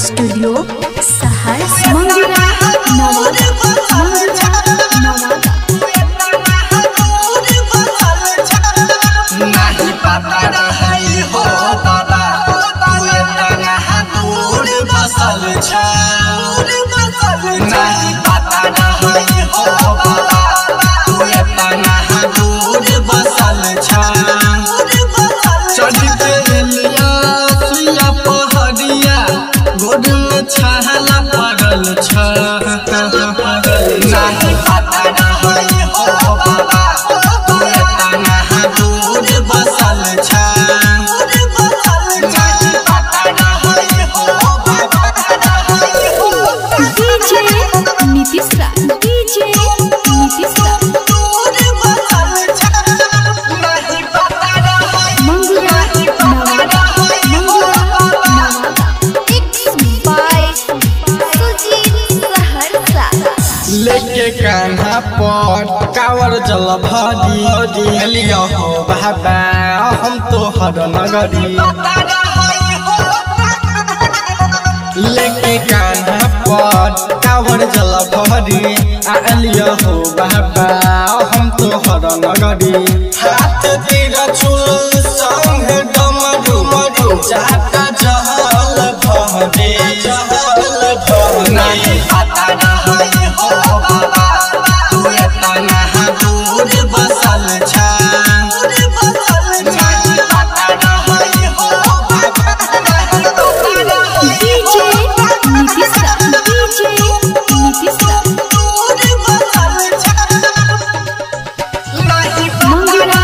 Studio Saharsa मंगूरा नवादा। नहीं पता रही हो बाबा तू इतना दूर बसल छ नहीं पता रही हो बाबा तू इतना दूर बसल छ चढ़ के लिया सुइया पहाड़िया गोद में छाला पड़ल छ नहीं पता रही हो बाबा तू इतना दूर बसल छ नहीं पता रही हो बाबा डीजे नीतीश रा मंगूरा नवादा। लेके कान्हा पर कावर जल भरी लिया हो बाबा हम तो हर नगरी लेके कान्हा पर कावर जल भरी लिया हो बाबा हम तो हर नगरी हाथ तीर चुल संग डमरू मरू जाता जहल भरे नहीं पता रही हो बाबा तू इतना दूर बसल छ नहीं पता रही हो बाबा डीजे नीतीश रा मंगूरा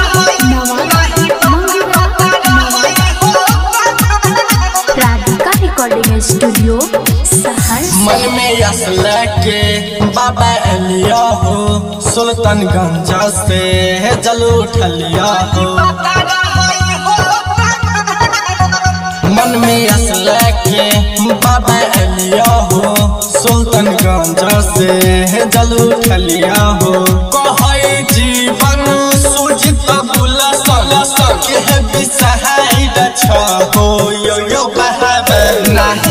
राधिका रिकॉर्डिंग स्टूडियो सहरसा। मन में यस लेके बाबा एलिया हो सुल्तानगंज से जल उठलिया हो मन में यस लेके बाबा एलिया हो सुल्तानगंज से जल उठलिया हो कहे जीवन सुजित गुलशन के बिसहाई छ हो यो बहावे नहीं